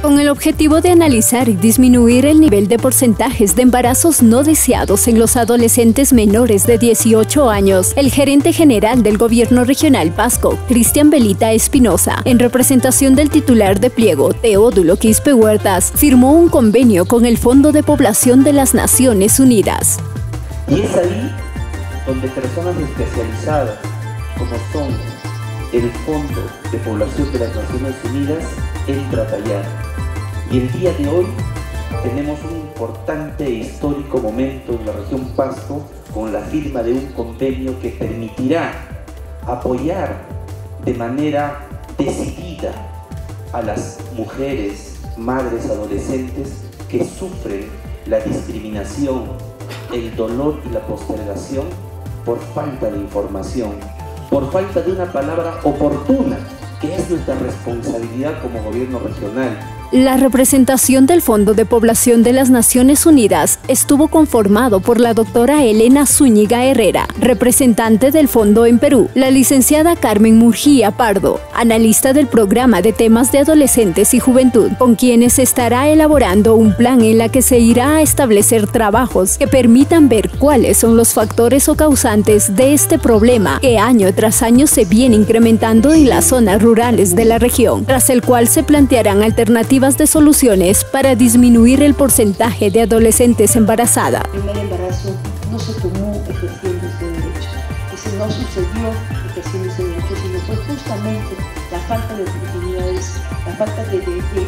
con el objetivo de analizar y disminuir el nivel de porcentajes de embarazos no deseados en los adolescentes menores de 18 años. El gerente general del Gobierno Regional Pasco, Cristian Belita Espinosa, en representación del titular de pliego, Teodulo Quispe Huertas, firmó un convenio con el Fondo de Población de las Naciones Unidas. Y es ahí donde personas especializadas, como son el Fondo de Población de las Naciones Unidas, entra a tallar. Y el día de hoy tenemos un importante e histórico momento en la región Pasco con la firma de un convenio que permitirá apoyar de manera decidida a las mujeres, madres, adolescentes que sufren la discriminación, el dolor y la postergación por falta de información, por falta de una palabra oportuna, que es nuestra responsabilidad como gobierno regional. La representación del Fondo de Población de las Naciones Unidas estuvo conformado por la doctora Elena Zúñiga Herrera, representante del fondo en Perú, la licenciada Carmen Murguía Pardo, analista del programa de temas de adolescentes y juventud, con quienes se estará elaborando un plan en la que se irá a establecer trabajos que permitan ver cuáles son los factores o causantes de este problema que año tras año se viene incrementando en las zonas rurales de la región, tras el cual se plantearán alternativas de soluciones para disminuir el porcentaje de adolescentes embarazadas. El primer embarazo no se tomó ejerciendo este derecho, ese no sucedió ejerciendo ese derecho, sino fue justamente la falta de oportunidades, la falta de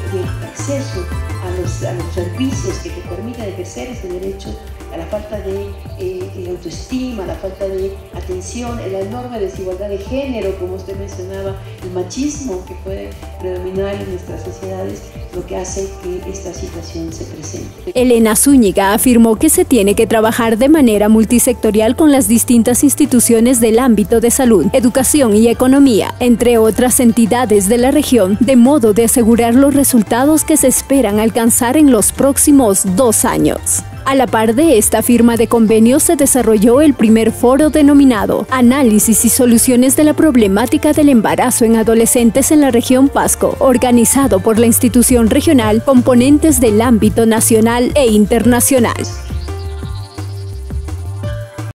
acceso a los servicios que te permitan ejercer ese derecho, a la falta de autoestima, la falta de atención, la enorme desigualdad de género, como usted mencionaba, el machismo que puede predominar en nuestras sociedades, lo que hace que esta situación se presente. Elena Zúñiga afirmó que se tiene que trabajar de manera multisectorial con las distintas instituciones del ámbito de salud, educación y economía, entre otras entidades de la región, de modo de asegurar los resultados que se esperan alcanzar en los próximos 2 años. A la par de esta firma de convenio se desarrolló el primer foro denominado Análisis y Soluciones de la Problemática del Embarazo en Adolescentes en la región Pasco, organizado por la institución regional, componentes del ámbito nacional e internacional.